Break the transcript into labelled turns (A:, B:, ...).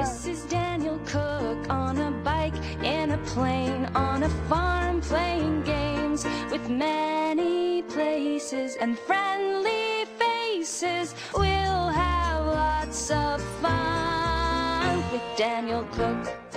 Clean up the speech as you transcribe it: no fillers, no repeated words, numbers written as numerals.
A: This is Daniel Cook on a bike, in a plane, on a farm, playing games with many places and friendly faces. We'll have lots of fun with Daniel Cook.